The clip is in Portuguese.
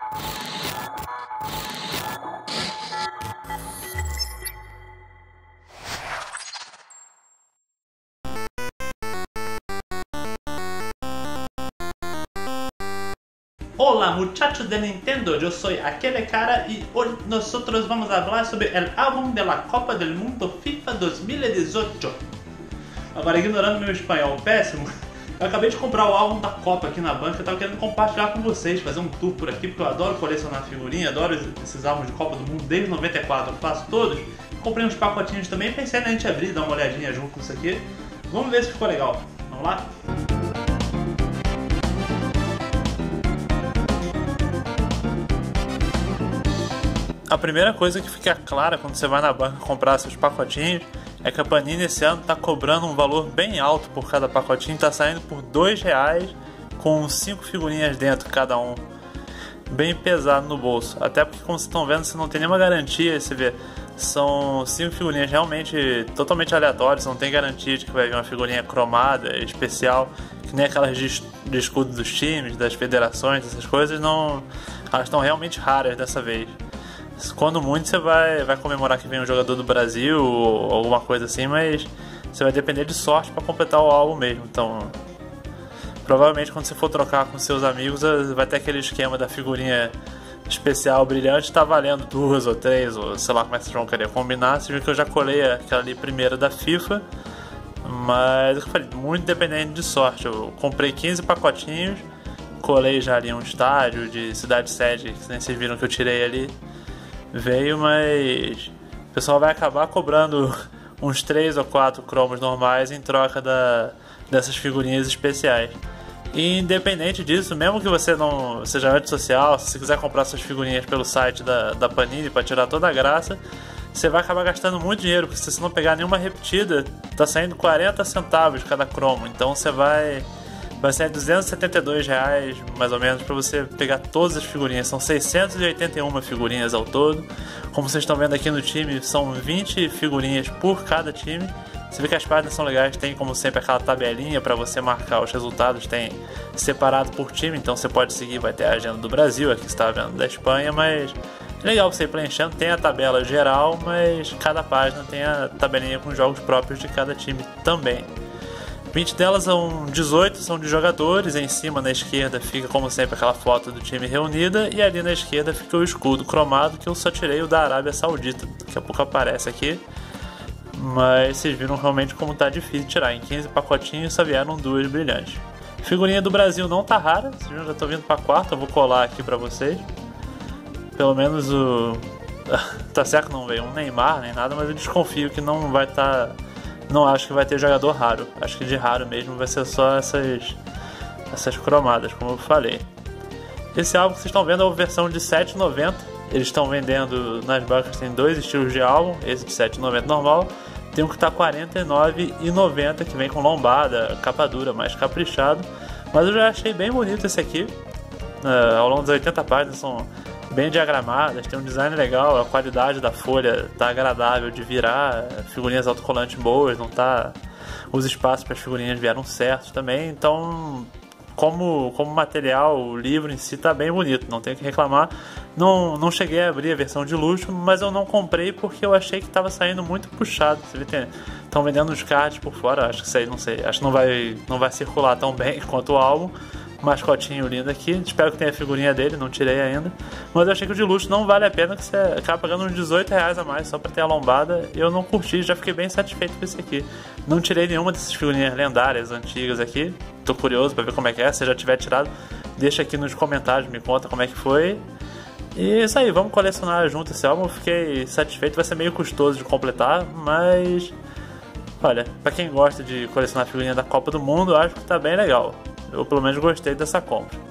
Hola muchachos de Nintendo, yo soy aquel cara y hoy nosotros vamos a hablar sobre el álbum de la Copa del Mundo FIFA 2018. Agora, ignorando meu espanhol péssimo, eu acabei de comprar o álbum da Copa aqui na banca e tava querendo compartilhar com vocês, fazer um tour por aqui, porque eu adoro colecionar figurinha, adoro esses álbuns de Copa do Mundo, desde 94 eu faço todos. Comprei uns pacotinhos também, pensei na gente abrir e dar uma olhadinha junto com isso aqui. Vamos ver se ficou legal. Vamos lá? A primeira coisa que fica clara quando você vai na banca comprar seus pacotinhos é que a Panini esse ano está cobrando um valor bem alto por cada pacotinho, está saindo por R$2 com 5 figurinhas dentro cada um. Bem pesado no bolso, até porque como vocês estão vendo, você não tem nenhuma garantia, você vê, são 5 figurinhas realmente totalmente aleatórias, não tem garantia de que vai vir uma figurinha cromada, especial, que nem aquelas de escudo dos times, das federações, essas coisas, não, elas estão realmente raras dessa vez. Quando muito você vai comemorar que vem um jogador do Brasil ou alguma coisa assim, mas você vai depender de sorte para completar o álbum mesmo. Então, provavelmente quando você for trocar com seus amigos, vai ter aquele esquema da figurinha especial brilhante, tá valendo 2 ou 3, ou sei lá como é que vocês vão querer combinar. Você viu que eu já colei aquela ali primeira da FIFA, mas eu falei, muito dependente de sorte. Eu comprei 15 pacotinhos, colei já ali um estádio de cidade sede, que nem vocês viram que eu tirei ali. Veio, mas o pessoal vai acabar cobrando uns 3 ou 4 cromos normais em troca dessas figurinhas especiais. E independente disso, mesmo que você não seja antissocial, se você quiser comprar suas figurinhas pelo site da Panini para tirar toda a graça, você vai acabar gastando muito dinheiro, porque se você não pegar nenhuma repetida, tá saindo 40 centavos cada cromo, então você vai sair R$272 mais ou menos para você pegar todas as figurinhas. São 681 figurinhas ao todo. Como vocês estão vendo aqui no time, são 20 figurinhas por cada time. Você vê que as páginas são legais, tem como sempre aquela tabelinha para você marcar os resultados, tem separado por time, então você pode seguir, vai ter a agenda do Brasil, aqui você está vendo da Espanha, mas é legal você ir preenchendo, tem a tabela geral, mas cada página tem a tabelinha com jogos próprios de cada time também. 20 delas são 18, são de jogadores, em cima na esquerda fica como sempre aquela foto do time reunida e ali na esquerda fica o escudo cromado, que eu só tirei o da Arábia Saudita, daqui a pouco aparece aqui, mas vocês viram realmente como tá difícil tirar, em 15 pacotinhos só vieram 2 brilhantes. Figurinha do Brasil não tá rara, vocês viram, já tô vindo pra quarta, eu vou colar aqui pra vocês, pelo menos o... tá certo que não veio um Neymar nem nada, mas eu desconfio que não vai estar... Não acho que vai ter jogador raro. Acho que de raro mesmo vai ser só essas cromadas, como eu falei. Esse álbum que vocês estão vendo é a versão de R$7,90. Eles estão vendendo nas bancas, tem 2 estilos de álbum. Esse de R$7,90 normal. Tem um que está R$49,90, que vem com lombada, capa dura, mais caprichado. Mas eu já achei bem bonito esse aqui. Ao longo das 80 páginas são bem diagramadas, tem um design legal, a qualidade da folha tá agradável de virar, figurinhas autocolantes boas, não tá... Os espaços para as figurinhas vieram certos também, então como material, o livro em si tá bem bonito, não tenho que reclamar. Não cheguei a abrir a versão de luxo, mas eu não comprei porque eu achei que estava saindo muito puxado. Você vê, estão vendendo os cards por fora, acho que isso aí, não sei, acho que não vai circular tão bem quanto o álbum. Mascotinho lindo aqui, espero que tenha a figurinha dele, não tirei ainda, mas eu achei que o de luxo não vale a pena, que você acaba pagando uns R$18 a mais só pra ter a lombada. Eu não curti, já fiquei bem satisfeito com esse aqui. Não tirei nenhuma dessas figurinhas lendárias, antigas aqui, tô curioso pra ver como é que é. Se já tiver tirado, deixa aqui nos comentários, me conta como é que foi. E isso aí, vamos colecionar junto esse álbum. Eu fiquei satisfeito, vai ser meio custoso de completar, mas olha, pra quem gosta de colecionar figurinha da Copa do Mundo, eu acho que tá bem legal. Eu pelo menos gostei dessa compra.